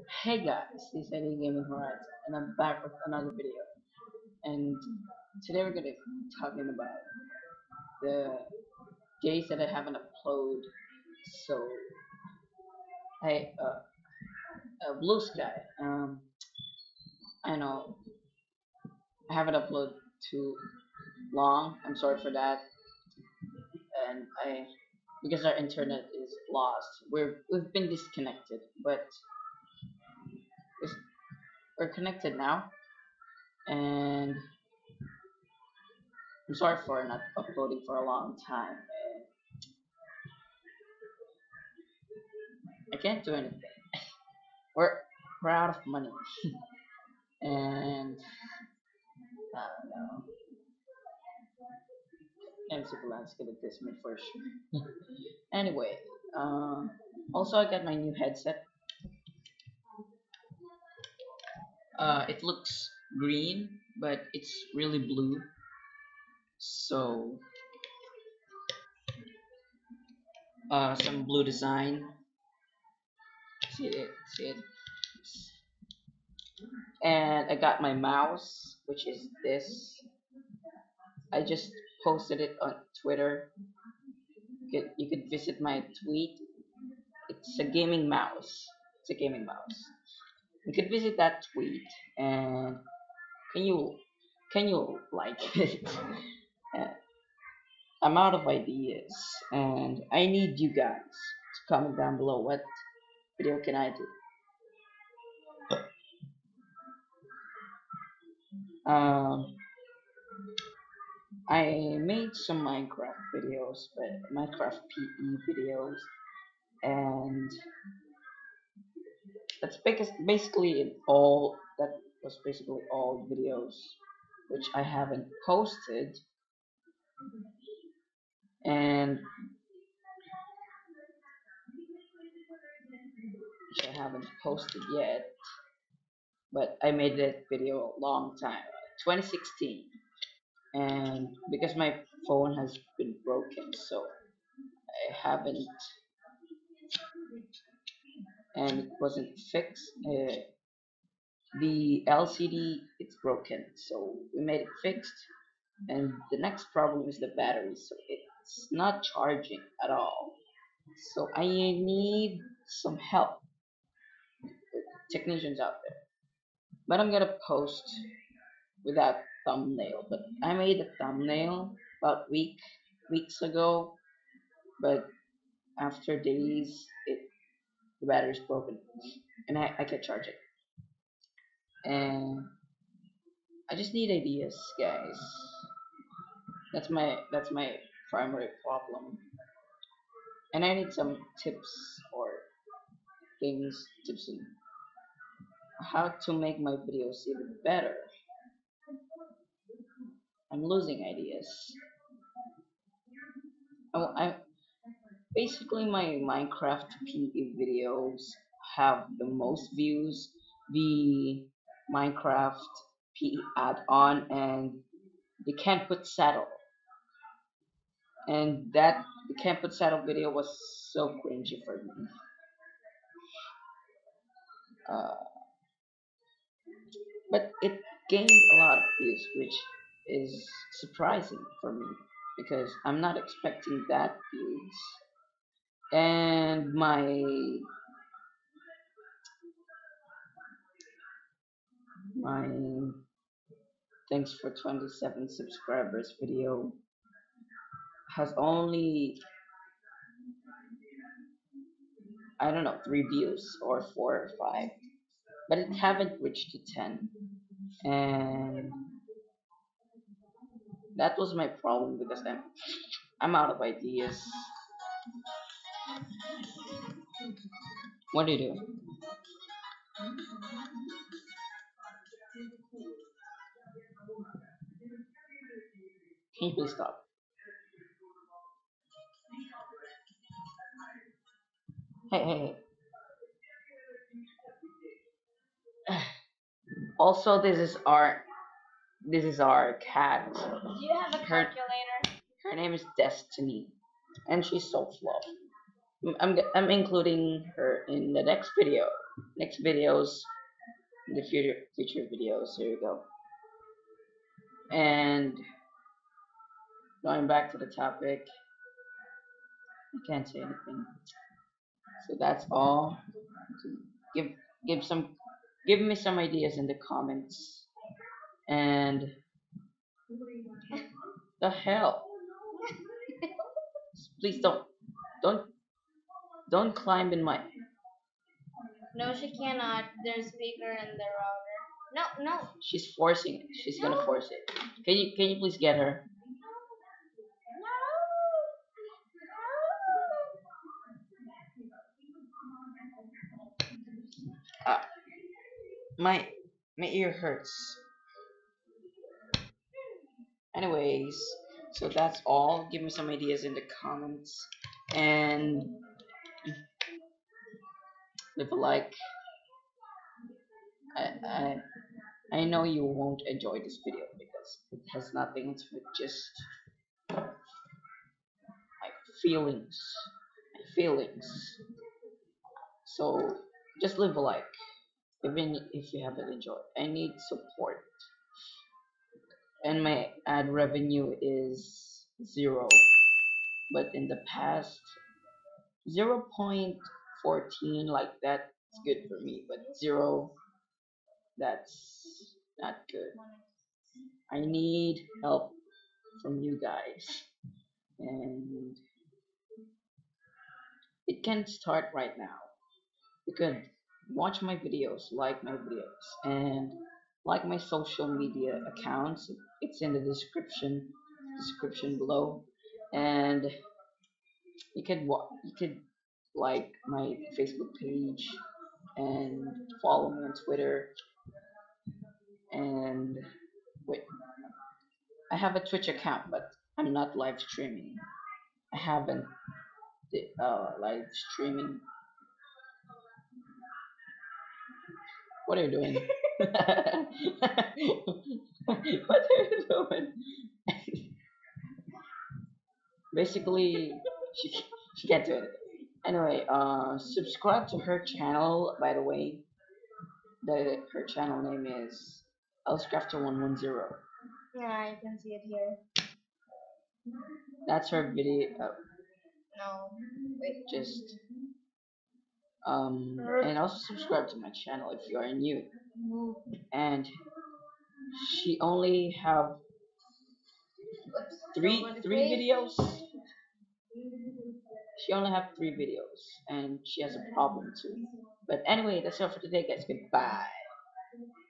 Hey guys, this is Eddie Gaming Horizon, and I'm back with another video. And today we're gonna be talking about the days that I haven't uploaded. So, hey, Blue Sky. I know I haven't uploaded too long. I'm sorry for that, and I because our internet is lost. We've been disconnected, but we're we're connected now, and I'm sorry for not uploading for a long time. I can't do anything. We're we're out of money, and I don't know. MC Blan's gonna diss me for sure. Anyway, also I got my new headset. It looks green, but it's really blue. So, some blue design. See it, see it. And I got my mouse, which is this. I just posted it on Twitter. You could visit my tweet. It's a gaming mouse. It's a gaming mouse. You could visit that tweet and can you can you like it? Uh, I'm out of ideas and I need you guys to comment down below what video can I do. Um, I made some Minecraft videos, but Minecraft PE videos, and basically all that was basically all videos which I haven't posted, and which I haven't posted yet. But I made that video a long time, 2016, and because my phone has been broken, so I haven't, and it wasn't fixed. The LCD it's broken, so we made it fixed, and the next problem is the battery, so it's not charging at all. So I need some help with technicians out there. But I'm gonna post without thumbnail. But I made a thumbnail about weeks ago, but after days the battery's broken and I can't charge it. And I just need ideas, guys. That's my primary problem. And I need some tips or tips on how to make my videos even better. I'm losing ideas. I basically my Minecraft PE videos have the most views. The Minecraft PE add-on, and the Can't Put Saddle, and that the Can't Put Saddle video was so cringy for me. Uh, but it gained a lot of views, which is surprising for me because I'm not expecting that views. And my thanks for 27 subscribers video has only, I don't know, 3 views or 4 or 5, but it haven't reached to 10, and that was my problem because I'm out of ideas. What do you do? Can you please stop? Hey, hey, hey. Also, this is our cat. Do you have a Her calculator? her name is Destiny, and she's so fluffy. I'm including her in the next video. Next videos, the future videos. Here we go. And going back to the topic, I can't say anything. So that's all. So give give some give me some ideas in the comments. And the hell, please don't don't climb in my. No, she cannot. There's speaker in the router. No, no. She's forcing it. She's gonna force it. Can you please get her? Uh, my my ear hurts. Anyways, so that's all. Give me some ideas in the comments and leave a like. I I I know you won't enjoy this video because it has nothing to do with just my feelings. So just leave a like, even if you haven't enjoyed. I need support, and my ad revenue is 0. But in the past, 0.14 like that's good for me. But 0, that's not good. I need help from you guys, and it can start right now. You could watch my videos, like my videos, and like my social media accounts. It's in the description below, and you could like my Facebook page and follow me on Twitter. And wait, I have a Twitch account, but I'm not live streaming. I haven't live streaming. What are you doing? What are you doing? Basically, she she can't do it. Anyway, subscribe to her channel. By the way, her channel name is Elscrafter110. Yeah, you can see it here. That's her video. No. Wait. Just and also subscribe to my channel if you are new. And she only have three videos. She only have 3 videos, and she has a problem too. But anyway, that's all for today, guys. Goodbye.